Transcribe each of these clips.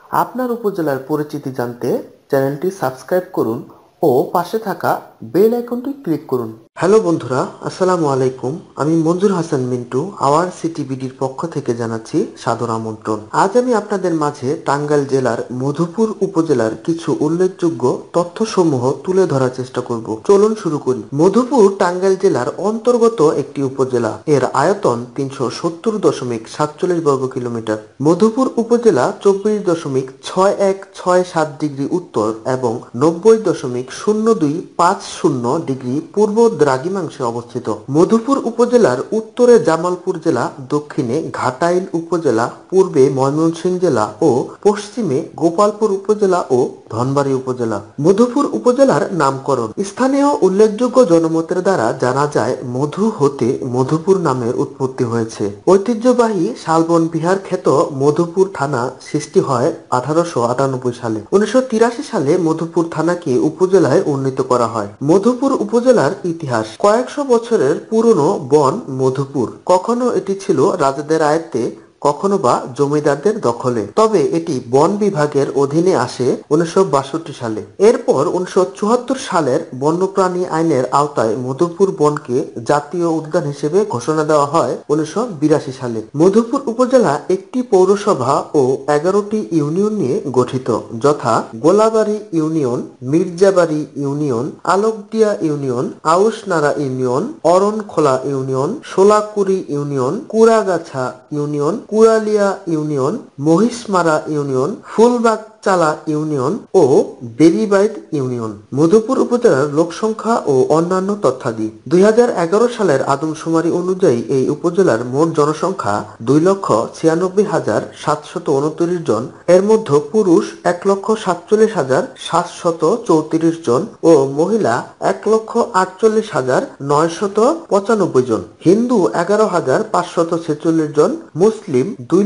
আপনার উপজেলার পরিচিতি জানতে চ্যানেলটি সাবস্ক্রাইব করুন ও পাশে থাকা বেল আইকনটি ক্লিক করুন। হ্যালো বন্ধুরা, আসসালামু আলাইকুম। আমি মঞ্জুর হাসান মিন্টু আওয়ার সিটিবিডির পক্ষ থেকে জানাচ্ছি সাদর আমন্ত্রণ। আজ আমি আপনাদের মাঝে টাঙ্গাইল জেলার মধুপুর উপজেলার কিছু উল্লেখযোগ্য তথ্যসমূহ তুলে ধরার চেষ্টা করব। চলুন শুরু করি। মধুপুর টাঙ্গাইল জেলার অন্তর্গত একটি উপজেলা। এর আয়তন 370.47 বর্গ কিলোমিটার। মধুপুর উপজেলা 24.6167 ডিগ্রি উত্তর এবং 90.0250 ডিগ্রি পূর্ব দ্রাঘিমাংশে অবস্থিত। মধুপুর উপজেলার উত্তরে জামালপুর জেলা, দক্ষিণে ঘাটাইল উপজেলা, পূর্বে ময়মনসিংহ জেলা ও পশ্চিমে গোপালপুর উপজেলা ও ধনবাড়ী উপজেলা। মধুপুর উপজেলার নামকরণ স্থানীয় উল্লেখযোগ্য জনমতের দ্বারা জানা যায় মধু হতে মধুপুর নামের উৎপত্তি হয়েছে। ঐতিহ্যবাহী শালবন বিহার খ্যাত মধুপুর থানা সৃষ্টি হয় 1898 সালে। 1983 সালে মধুপুর থানাকে উপজেলায় উন্নীত করা হয়। মধুপুর উপজেলার ইতিহাস কয়েকশো বছরের পুরনো বন মধুপুর। কখনো এটি ছিল রাজাদের আয়ত্তে, কখনো বা জমিদারদের দখলে। তবে এটি বন বিভাগের অধীনে আসে 1962 সালে। এরপর 1974 সালের বন্যপ্রাণী আইনের আওতায় মধুপুর বনকে জাতীয় উদ্যান হিসেবে ঘোষণা দেওয়া হয় 1982 সালে। মধুপুর উপজেলা একটি পৌরসভা ও 11টি ইউনিয়ন নিয়ে গঠিত, যথা Golabari union, Mirzabari union, Alokdia union, Aushnara union, Aronkhola union, Solakuri union, Kuragacha union, Kuralia union, Mohishmara union, Fulbag Chala union ও বেরিবাইদ ইউনিয়ন। মধুপুর উপজেলার লোক সংখ্যা ও অন্যান্য তথ্যাদি 2011 সালের আদমশুমারি অনুযায়ী এই উপজেলার মোট জনসংখ্যা 2,96,729 জন। এর মধ্যে পুরুষ 1,47,734 জন ও মহিলা 1,48,995 জন। হিন্দু 11,546 জন, মুসলিম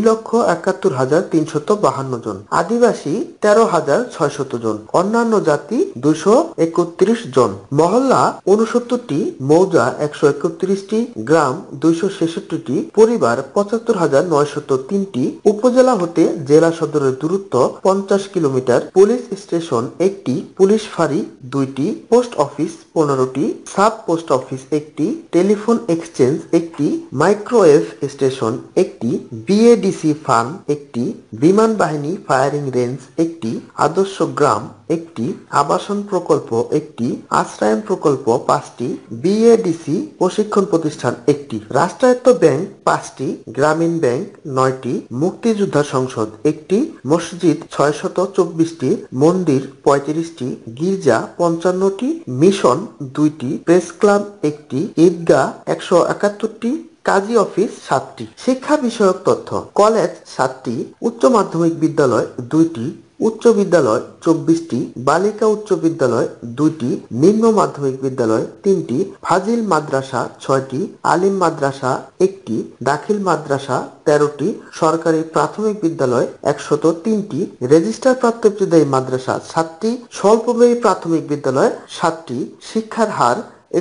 2,71,352 জন, আদিবাসী 13,600 জন, অন্যান্য জাতি 231 জন। মহল্লা 69টি, মৌজা 131টি, গ্রাম 266টি, পরিবার 75,903টি। উপজেলা হতে জেলা সদরের দূরত্ব 50 কিলোমিটার। পুলিশ স্টেশন 1টি, পুলিশ ফাঁড়ি 2টি, পোস্ট অফিস 15টি, সাব পোস্ট অফিস 1টি, টেলিফোন এক্সচেঞ্জ 1টি, মাইক্রোওয়েভ স্টেশন 1টি, বিএডিসি ফার্ম 1টি, বিমান বাহিনী ফায়ারিং রেঞ্জ 1টি, আদর্শ গ্রাম 1টি, আবাসন প্রকল্প 1টি, আশ্রয়ন প্রকল্প 5টি, বিএডিসি প্রশিক্ষণ প্রতিষ্ঠান 1টি, রাষ্ট্রায়ত্ত ব্যাংক 5টি, গ্রামীণ ব্যাংক 9টি, মুক্তিযোদ্ধা সংসদ 1টি, মসজিদ 624টি, মন্দির 35টি, গির্জা 55টি, মিশন 2টি, প্রেস ক্লাব 1টি, ঈদগাহ 171টি, কাজী অফিস 7টি। শিক্ষা বিষয়ক তথ্য কলেজ 7টি, উচ্চ মাধ্যমিক বিদ্যালয় 2টি, উচ্চ বিদ্যালয় 24টি, বালিকা উচ্চ বিদ্যালয় 2টি, নিম্ন মাধ্যমিক বিদ্যালয় 3টি, ফাজিল মাদ্রাসা 6টি, আলিম মাদ্রাসা 1টি, দাখিল মাদ্রাসা 13টি, সরকারি প্রাথমিক বিদ্যালয় 103টি, রেজিস্টার প্রাপ্ত ইবতেদায়ী মাদ্রাসা 7টি, স্বল্পব্যয়ী প্রাথমিক বিদ্যালয় 7টি। শিক্ষার হার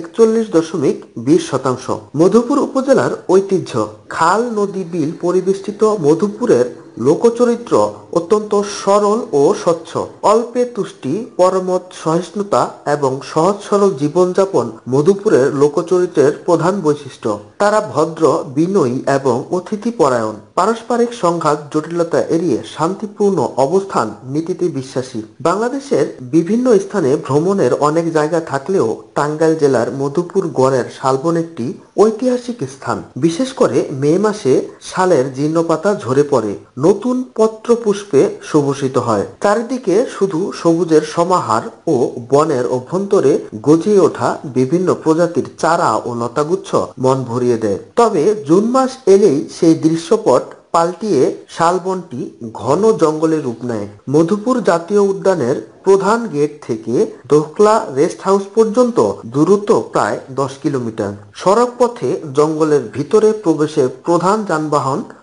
41.20%। মধুপুর উপজেলার ঐতিহ্য খাল, নদী, বিল পরিবেষ্টিত মধুপুরের লোকচরিত্র অত্যন্ত সরল ও স্বচ্ছ। অল্পে তুষ্টি, পরমত সহিষ্ণুতা এবং সহজ সরল জীবনযাপন মধুপুরের লোকচরিত্রের প্রধান বৈশিষ্ট্য। তারা ভদ্র, বিনয়ী এবং অতিথিপরায়ণ। পারস্পরিক সংঘাত জটিলতা এড়িয়ে শান্তিপূর্ণ অবস্থান নীতিতে বিশ্বাসী। বাংলাদেশের বিভিন্ন স্থানে ভ্রমণের অনেক জায়গা থাকলেও টাঙ্গাইল জেলার মধুপুর গড়ের শালবন একটি ঐতিহাসিক স্থান। বিশেষ করে মে মাসে শালের জীর্ণপাতা ঝরে পড়ে, নতুন পত্র পুষ্পে সুভূষিত হয়। চারিদিকে শুধু সবুজের সমাহার ও বনের অভ্যন্তরে গজিয়ে ওঠা বিভিন্ন প্রজাতির চারা ও লতাগুচ্ছ মন ভরিয়ে দেয়। তবে জুন মাস এলেই সেই দৃশ্যপট পাল্টিয়ে শালবনটি ঘন জঙ্গলের রূপ নেয়। মধুপুর জাতীয় উদ্যানের প্রধান গেট থেকে দোকলা রেস্ট হাউস পর্যন্ত দূরত্ব প্রায় 10 কিলোমিটার। সড়ক পথে জঙ্গলের ভিতরে প্রবেশের প্রধান যানবাহন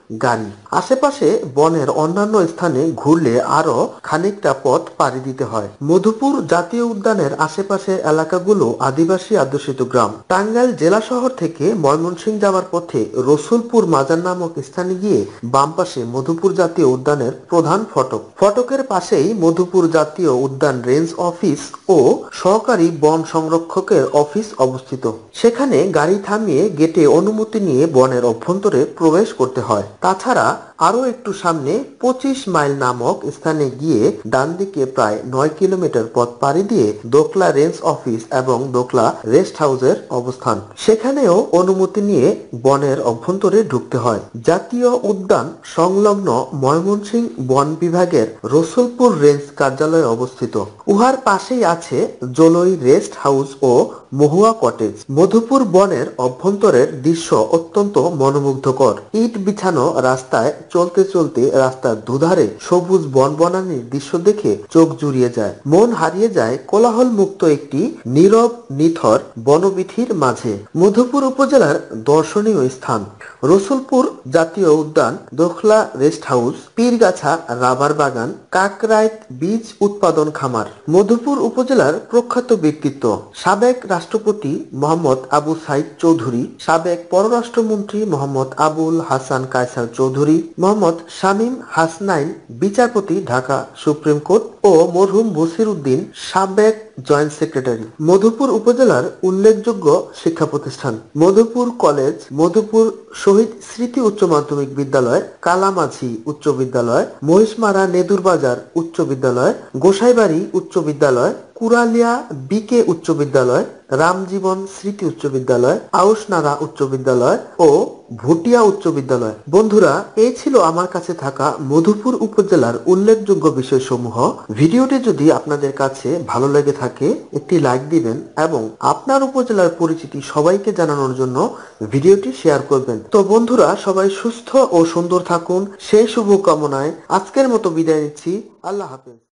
গাড়ি। আশেপাশে বনের অন্যান্য স্থানে ঘুরলে আরো খানিকটা পথ পাড়ি দিতে হয়। মধুপুর জাতীয় উদ্যানের আশেপাশের এলাকাগুলো আদিবাসী অধ্যুষিত গ্রাম। টাঙ্গাইল জেলা শহর থেকে ময়মনসিংহ যাওয়ার পথে রসুলপুর মাজার নামক স্থানে গিয়ে বাম পাশে মধুপুর জাতীয় উদ্যানের প্রধান ফটক। ফটকের পাশেই মধুপুর জাতীয় উদ্যান রেঞ্জ অফিস ও সহকারী বন সংরক্ষকের অফিস অবস্থিত। সেখানে গাড়ি থামিয়ে গেটে অনুমতি নিয়ে বনের অভ্যন্তরে প্রবেশ করতে হয়। তাছাড়া আরো একটু সামনে 25 মাইল নামক স্থানে গিয়ে ডান দিকে প্রায় 9 কিলোমিটার পথ পাড়ি দিয়ে দোকলা রেঞ্জ অফিস এবং দোকলা রেস্ট হাউসের অবস্থান। সেখানেও অনুমতি নিয়ে বনের অভ্যন্তরে ঢুকতে হয়। জাতীয় উদ্যান সংলগ্ন ময়মনসিংহ বন বিভাগের রসুলপুর রেঞ্জ কার্যালয় অবস্থিত। উহার পাশেই আছে জলই রেস্ট হাউস ও মহুয়া কটেজ। মধুপুর বনের অভ্যন্তরের দৃশ্য অত্যন্ত মনোমুগ্ধকর। ইট বিছানো রাস্তায় চলতে চলতে রাস্তার দুধারে সবুজ বনবনানীর দৃশ্য দেখে চোখ জুড়িয়ে যায়, মন হারিয়ে যায় কোলাহল মুক্ত একটি নীরব নিথর বনবীথির মাঝে। মধুপুর উপজেলার দর্শনীয় স্থান: রসুলপুর জাতীয় উদ্যান, Dokhla rest house, Pirgacha rubber বাগান, কাকরাইত বীজ উৎপাদন খামার। মধুপুর উপজেলার প্রখ্যাত ব্যক্তিত্ব: সাবেক রাষ্ট্রপতি মোহাম্মদ আবু সাইদ চৌধুরী, সাবেক পররাষ্ট্রমন্ত্রী মোহাম্মদ আবুল হাসান কায়সার চৌধুরী, মোহাম্মদ শামীম হাসনাইন বিচারপতি ঢাকা সুপ্রিম কোর্ট ও মরহুম বসির উদ্দিন সাবেক জয়েন্ট সেক্রেটারি। মধুপুর উপজেলার উল্লেখযোগ্য শিক্ষা প্রতিষ্ঠান: মধুপুর কলেজ, মধুপুর শহীদ স্মৃতি উচ্চ মাধ্যমিক বিদ্যালয়, কালামাঝি উচ্চ বিদ্যালয়, মহিষমারা নেদুরবাজার উচ্চ বিদ্যালয়, গোসাইবাড়ি উচ্চ বিদ্যালয়, কুরালিয়া বিকে উচ্চ বিদ্যালয়, রামজীবন স্মৃতি উচ্চ বিদ্যালয়, আউশনারা উচ্চ বিদ্যালয় ও ভুটিয়া উচ্চ বিদ্যালয়। বন্ধুরা, এই ছিল আমার কাছে থাকা মধুপুর উপজেলার উল্লেখযোগ্য বিষয়সমূহ। ভিডিওটি যদি আপনাদের কাছে ভালো লেগে থাকে একটি লাইক দিবেন এবং আপনার উপজেলার পরিচিতি সবাইকে জানানোর জন্য ভিডিওটি শেয়ার করবেন। তো বন্ধুরা, সবাই সুস্থ ও সুন্দর থাকুন সেই শুভকামনায় আজকের মতো বিদায় নিচ্ছি। আল্লাহ হাফেজ।